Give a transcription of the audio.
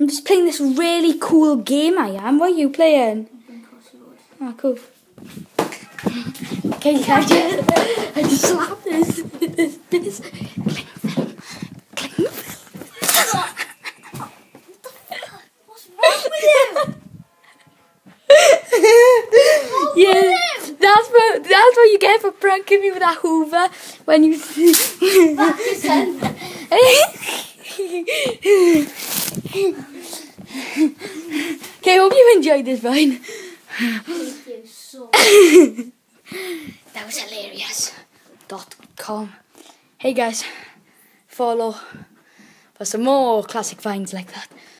just playing this really cool game. I am. What are you playing? Oh, cool. Okay, I just slapped this. What's wrong with him? Yeah, that's what you get for pranking me with that Hoover when you. Back his head. Okay, hope you enjoyed this, Vine. Thank you so much. That was hilarious. .com. Hey guys, follow for some more classic finds like that.